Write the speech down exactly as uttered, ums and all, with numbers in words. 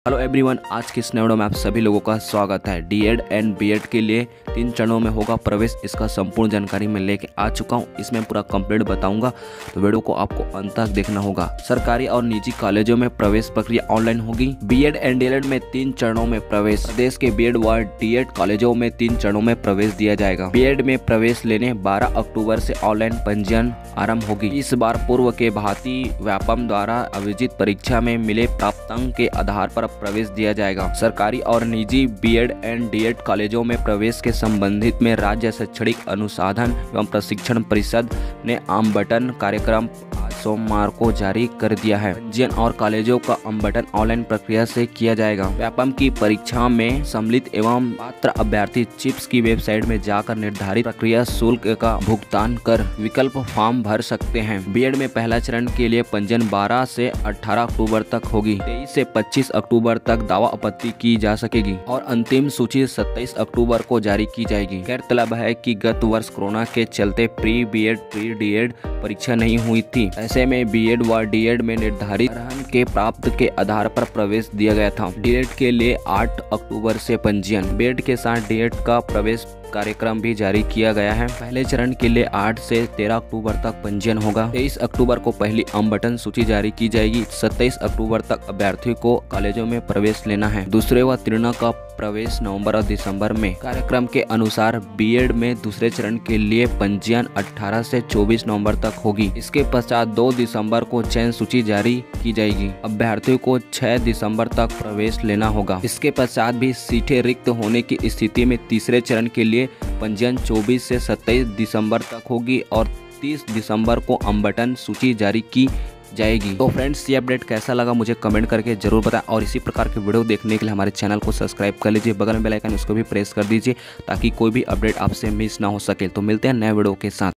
Hello everyone, आज की इस नए वीडियो में आप सभी लोगों का स्वागत है। डीएड एंड बीएड के लिए तीन चरणों में होगा प्रवेश, इसका संपूर्ण जानकारी मैं लेके आ चुका हूं। इसमें पूरा कंप्लीट बताऊंगा, तो वीडियो को आपको अंत तक देखना होगा। सरकारी और निजी कॉलेजों में प्रवेश प्रक्रिया ऑनलाइन होगी। बीएड एंड डीएलएड में तीन चरणों में प्रवेश। प्रदेश के बीएड व डीएड कॉलेजों में तीन चरणों में प्रवेश दिया जाएगा। बीएड में प्रवेश लेने बारह अक्टूबर से ऑनलाइन पंजीयन आरम्भ होगी। इस बार पूर्व के भांति व्यापम द्वारा आयोजित परीक्षा में मिले प्राप्तांक के आधार पर प्रवेश दिया जाएगा। सरकारी और निजी बीएड एंड डीएड कॉलेजों में प्रवेश के संबंधित में राज्य शैक्षणिक अनुसंधान एवं प्रशिक्षण परिषद ने आवंटन कार्यक्रम सोमवार को जारी कर दिया है। पंजीयन और कॉलेजों का आवंटन ऑनलाइन प्रक्रिया से किया जाएगा। व्यापम की परीक्षा में सम्मिलित एवं पात्र अभ्यर्थी चिप्स की वेबसाइट में जाकर निर्धारित प्रक्रिया शुल्क का भुगतान कर विकल्प फॉर्म भर सकते हैं। बीएड में पहला चरण के लिए पंजीयन बारह से अठारह अक्टूबर तक होगी। तेईस से पच्चीस अक्टूबर तक दावा आपत्ति की जा सकेगी और अंतिम सूची सत्ताईस अक्टूबर को जारी की जाएगी। गौरतलब है कि गत वर्ष कोरोना के चलते प्री बीएड प्री डीएड परीक्षा नहीं हुई थी। ऐसे में बीएड व डीएड में निर्धारित अर्हता के प्राप्त के आधार पर प्रवेश दिया गया था। डीएड के लिए आठ अक्टूबर से पंजीयन। बीएड के साथ डीएड का प्रवेश कार्यक्रम भी जारी किया गया है। पहले चरण के लिए आठ से तेरह अक्टूबर तक पंजीयन होगा। तेईस अक्टूबर को पहली आवंटन सूची जारी की जाएगी। सत्ताईस अक्टूबर तक अभ्यर्थियों को कॉलेजों में प्रवेश लेना है। दूसरे व तीसरे का प्रवेश नवंबर और दिसंबर में। कार्यक्रम के अनुसार बीएड में दूसरे चरण के लिए पंजीयन अठारह से चौबीस नवंबर तक होगी। इसके पश्चात दो दिसंबर को चयन सूची जारी की जाएगी। अभ्यर्थियों को छह दिसंबर तक प्रवेश लेना होगा। इसके पश्चात भी सीटें रिक्त होने की स्थिति में तीसरे चरण के लिए पंजीयन चौबीस से सत्ताईस दिसंबर तक होगी और तीस दिसंबर को आवंटन सूची जारी की जाएगी। तो फ्रेंड्स, ये अपडेट कैसा लगा मुझे कमेंट करके जरूर बताएं और इसी प्रकार के वीडियो देखने के लिए हमारे चैनल को सब्सक्राइब कर लीजिए। बगल में बेल आइकन उसको भी प्रेस कर दीजिए ताकि कोई भी अपडेट आपसे मिस ना हो सके। तो मिलते हैं नए वीडियो के साथ।